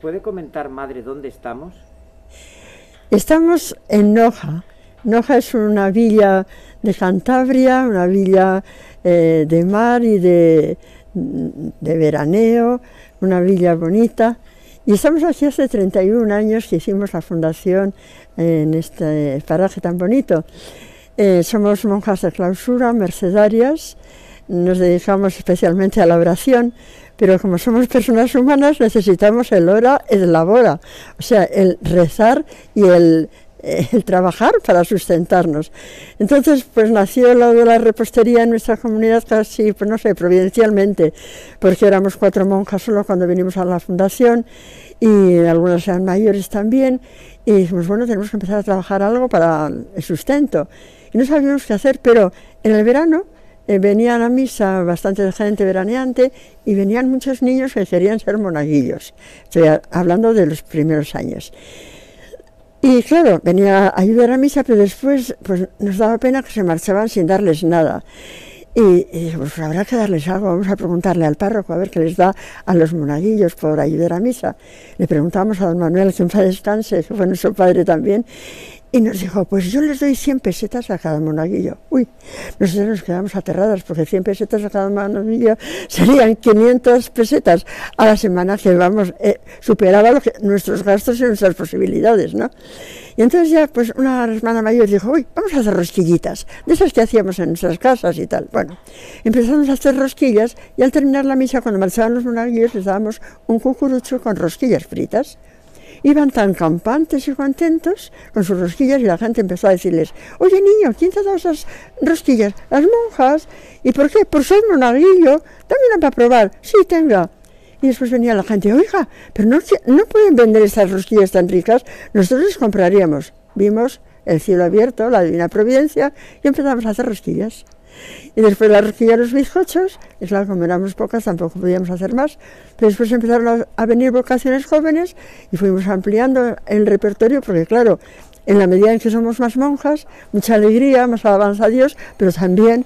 puede comentar, madre, dónde estamos? Estamos en Noja. Noja es una villa de Cantabria, una villa de mar y de veraneo, una villa bonita. Y estamos aquí hace 31 años que hicimos la fundación en este paraje tan bonito. Somos monjas de clausura, mercedarias, nos dedicamos especialmente a la oración, pero como somos personas humanas necesitamos el ora et labora, o sea, el rezar y el trabajar para sustentarnos. Entonces, pues nació lo de la repostería en nuestra comunidad casi, pues no sé, providencialmente, porque éramos 4 monjas solo cuando vinimos a la fundación y algunas eran mayores también, y dijimos, bueno, tenemos que empezar a trabajar algo para el sustento. Y no sabíamos qué hacer, pero en el verano venían a misa bastante gente veraneante y venían muchos niños que querían ser monaguillos. Estoy hablando de los primeros años. Y claro, venía a ayudar a misa, pero después pues, nos daba pena que se marchaban sin darles nada. Y dijimos, pues habrá que darles algo, vamos a preguntarle al párroco a ver qué les da a los monaguillos por ayudar a misa. Le preguntamos a don Manuel, que en paz descanse, que fue nuestro padre también, y nos dijo, pues yo les doy 100 pesetas a cada monaguillo. Uy, nosotros nos quedamos aterradas, porque 100 pesetas a cada monaguillo serían 500 pesetas a la semana, que vamos, superaba nuestros gastos y nuestras posibilidades, ¿no? Y entonces ya, pues una hermana mayor dijo, uy, vamos a hacer rosquillitas, de esas que hacíamos en nuestras casas y tal. Bueno, empezamos a hacer rosquillas y al terminar la misa, cuando marchaban los monaguillos, les dábamos un cucurucho con rosquillas fritas. Iban tan campantes y contentos con sus rosquillas y la gente empezó a decirles, oye niño, ¿quién te ha dado esas rosquillas? Las monjas. ¿Y por qué? Por ser monaguillo. Dame una para probar. Sí, tenga. Y después venía la gente, oiga, pero no pueden vender estas rosquillas tan ricas, nosotros les compraríamos. Vimos el cielo abierto, la divina providencia, y empezamos a hacer rosquillas. Y después la rosquilla, los bizcochos, y claro, como éramos pocas tampoco podíamos hacer más, pero después empezaron a venir vocaciones jóvenes y fuimos ampliando el repertorio, porque claro, en la medida en que somos más monjas, mucha alegría, más alabanza a Dios, pero también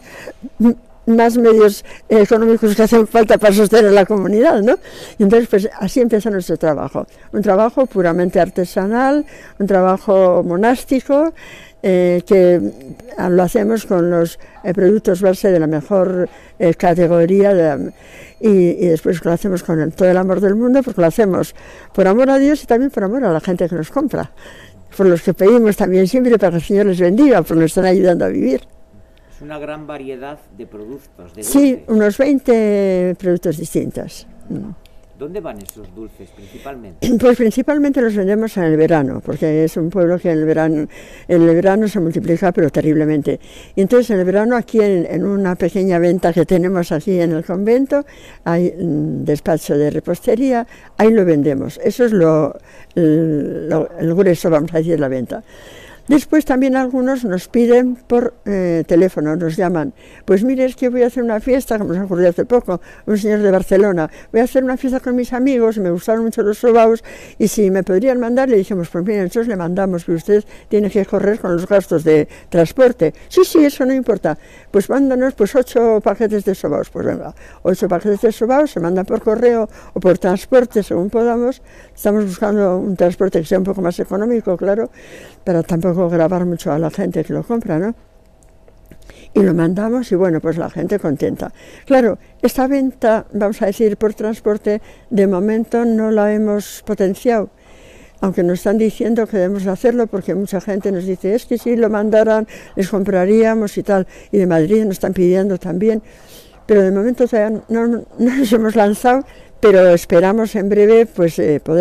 más medios económicos que hacen falta para sostener la comunidad, ¿no? Y entonces, pues así empieza nuestro trabajo, un trabajo puramente artesanal, un trabajo monástico, que lo hacemos con los productos base de la mejor categoría y después lo hacemos con todo el amor del mundo, porque lo hacemos por amor a Dios y también por amor a la gente que nos compra, por los que pedimos también siempre para que el Señor les bendiga, porque nos están ayudando a vivir. Es una gran variedad de productos, de dulces. Sí, unos 20 productos distintos. ¿Dónde van esos dulces principalmente? Pues principalmente los vendemos en el verano, porque es un pueblo que en el verano se multiplica pero terriblemente. Y entonces en el verano aquí en una pequeña venta que tenemos aquí en el convento, hay un despacho de repostería, ahí lo vendemos. Eso es el grueso, vamos a decir, la venta. Después también algunos nos piden por teléfono, nos llaman, pues mire, es que voy a hacer una fiesta, como nos ocurrió hace poco, un señor de Barcelona, voy a hacer una fiesta con mis amigos, me gustaron mucho los sobaos, y si me podrían mandar, le dijimos, pues mire, nosotros le mandamos, que usted tiene que correr con los gastos de transporte. Sí, eso no importa, pues mándanos pues 8 paquetes de sobaos, pues venga, 8 paquetes de sobaos se mandan por correo o por transporte, según podamos. Estamos buscando un transporte que sea un poco más económico, claro, pero tampoco grabar mucho a la gente que lo compra, ¿no? Y lo mandamos y bueno, pues la gente contenta. Claro, esta venta, vamos a decir, por transporte, de momento no la hemos potenciado, aunque nos están diciendo que debemos hacerlo porque mucha gente nos dice, es que si lo mandaran, les compraríamos y tal, y de Madrid nos están pidiendo también, pero de momento todavía no nos hemos lanzado, pero esperamos en breve pues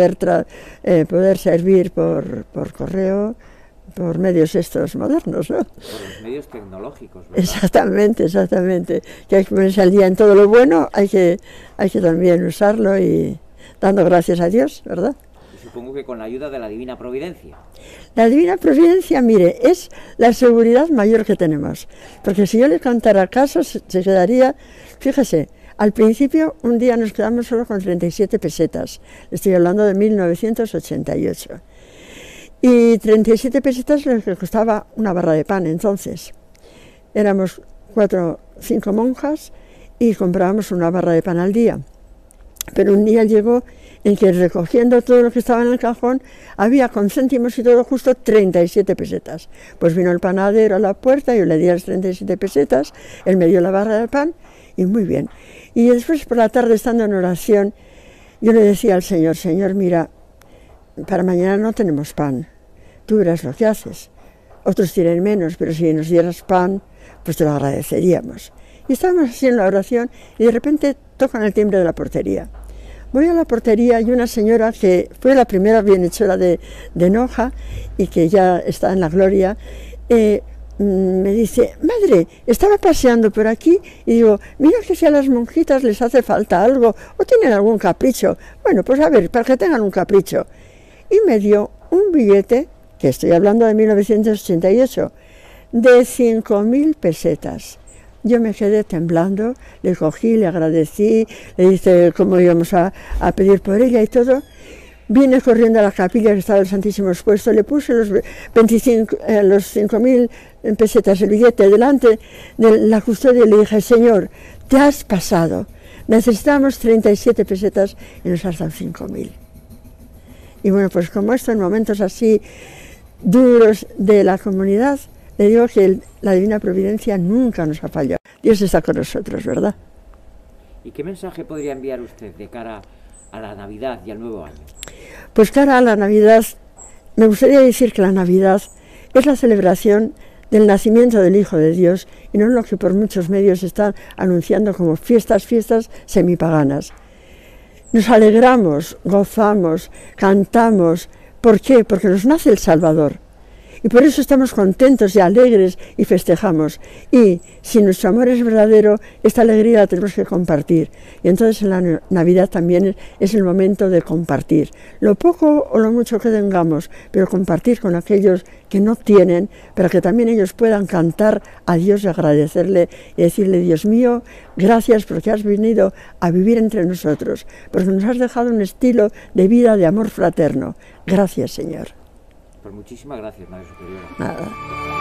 poder servir por correo, por medios estos modernos, ¿no? Por los medios tecnológicos, ¿verdad? Exactamente. Que hay que ponerse al día en todo lo bueno, hay que también usarlo y dando gracias a Dios, ¿verdad? Y supongo que con la ayuda de la Divina Providencia. La Divina Providencia, mire, es la seguridad mayor que tenemos, porque si yo le contara casos, se quedaría, fíjese, al principio un día nos quedamos solo con 37 pesetas, estoy hablando de 1988. Y 37 pesetas lo que costaba una barra de pan entonces. Éramos 4 o 5 monjas y comprábamos una barra de pan al día. Pero un día llegó en que recogiendo todo lo que estaba en el cajón, había con céntimos y todo justo 37 pesetas. Pues vino el panadero a la puerta, yo le di las 37 pesetas, él me dio la barra de pan y muy bien. Y después por la tarde, estando en oración, yo le decía al Señor, Señor, mira, para mañana no tenemos pan, tú verás lo que haces. Otros tienen menos, pero si nos dieras pan, pues te lo agradeceríamos. Y estábamos así en la oración y de repente tocan el timbre de la portería. Voy a la portería y una señora que fue la primera bienhechora de Noja y que ya está en la gloria, me dice, madre, estaba paseando por aquí y digo, mira que si a las monjitas les hace falta algo o tienen algún capricho. Bueno, pues a ver, para que tengan un capricho. Y me dio un billete, que estoy hablando de 1988, de 5.000 pesetas. Yo me quedé temblando, le cogí, le agradecí, le dije cómo íbamos a pedir por ella y todo. Vine corriendo a la capilla que estaba el Santísimo expuesto, le puse los 5.000 pesetas, el billete, delante de la custodia y le dije, Señor, te has pasado, necesitamos 37 pesetas y nos has dado 5.000. Y bueno, pues como esto en momentos así duros de la comunidad, le digo que la Divina Providencia nunca nos ha fallado. Dios está con nosotros, ¿verdad? ¿Y qué mensaje podría enviar usted de cara a la Navidad y al nuevo año? Pues cara a la Navidad, me gustaría decir que la Navidad es la celebración del nacimiento del Hijo de Dios y no lo que por muchos medios están anunciando como fiestas semipaganas. Nos alegramos, gozamos, cantamos. ¿Por qué? Porque nos nace el Salvador. Y por eso estamos contentos y alegres y festejamos. Y si nuestro amor es verdadero, esta alegría la tenemos que compartir. Y entonces en la Navidad también es el momento de compartir. Lo poco o lo mucho que tengamos, pero compartir con aquellos que no tienen, para que también ellos puedan cantar a Dios y agradecerle y decirle, Dios mío, gracias porque has venido a vivir entre nosotros, porque nos has dejado un estilo de vida de amor fraterno. Gracias, Señor. Pues muchísimas gracias, Madre Superiora. Nada.